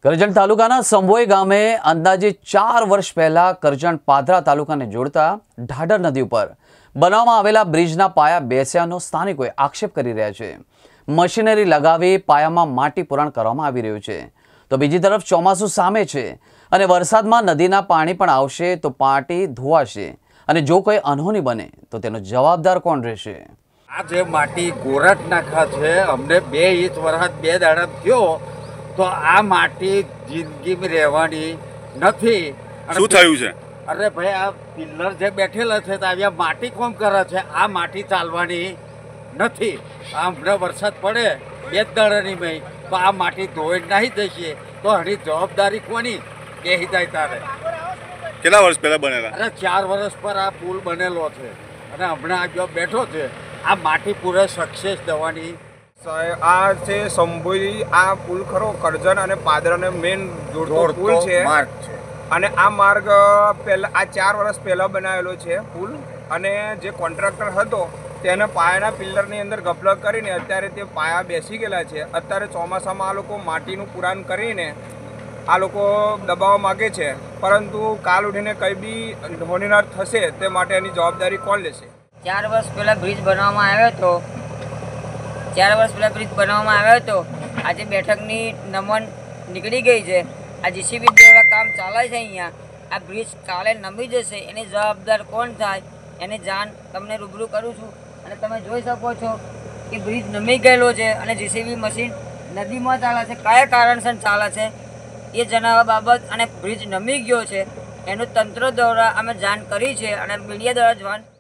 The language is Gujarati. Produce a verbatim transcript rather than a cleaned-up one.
કરજણ તાલુકાના સંભોઈ ગામે અંદાજે ચાર વર્ષ પહેલા કરજણ પાદરા તાલુકાને જોડતા ઢાઢર નદી ઉપર બનાવવામાં આવેલા બ્રિજના પાયા બેસ્યાનો સ્થાનિકોએ આક્ષેપ કરી રહ્યા છે। મશીનરી લગાવી પાયામાં માટી પુરાણ કરવામાં આવી રહ્યું છે, તો બીજી તરફ ચોમાસું સામે છે અને વરસાદમાં નદીના પાણી પણ આવશે તો પાટી ધોવાશે અને જો કોઈ અનહોની બને તો તેનો જવાબદાર કોણ રહેશે? આ જે માટી ગોરટ નાખા છે, અમને બે ઇંચ વરસાદ બે દાડા થયો તો આ માટી જિંદગીમાં રહેવાની નથી। શું થયું છે? અરે ભાઈ, આ પિલ્લર જે બેઠેલા છે તો આવ્યા માટી કોમ કરે છે, આ માટી ચાલવાની નથી। આ હમણાં વરસાદ પડે બે જ દાડાની ભાઈ તો આ માટી ધોઈ નાહી જશે તો હરી જવાબદારી કોની એ હિદાય તારે। કેટલા વર્ષ પહેલા બનેલા? અરે ચાર વર્ષ પર આ પુલ બનેલો છે અને હમણાં આ જો બેઠો છે, આ માટી પૂરે સક્સેસ દેવાની। આ છે સંભોઈ, આ પુલ ખરો કરજણ અને પાદરાને મેન જોડતો પુલ છે અને આ માર્ગ પહેલા આ ચાર વર્ષ પહેલા બનાવેલો છે પુલ, અને જે કોન્ટ્રાક્ટર હતો તેને પાયાના પિલ્લરની અંદર ગફલત કરીને અત્યારે તે પાયા બેસી ગયેલા છે। અત્યારે ચોમાસામાં આ લોકો માટીનું પુરાણ કરીને આ લોકો દબાવવા માગે છે, પરંતુ કાલ ઉઠીને કંઈ બી હોનીનાર થશે તે માટે એની જવાબદારી કોણ લેશે? ચાર વર્ષ પહેલાં બ્રિજ બનાવવામાં આવ્યો હતો ચાર વર્ષ પહેલાં બ્રિજ બનાવવામાં આવ્યો હતો આજે બેઠકની નમન નીકળી ગઈ છે। આ જીસીબી દ્વારા કામ ચાલે છે અહીંયા। આ બ્રિજ કાલે નમી જશે, એની જવાબદાર કોણ થાય એની જાણ તમને રૂબરૂ કરું છું। અને તમે જોઈ શકો છો કે બ્રિજ નમી ગયેલો છે અને જીસીબી મશીન નદીમાં ચાલે છે। કયા કારણસર ચાલે છે એ જણાવવા બાબત અને બ્રિજ નમી ગયો છે એનું તંત્ર દ્વારા અમે જાણ કરી છે અને મીડિયા દ્વારા જાણ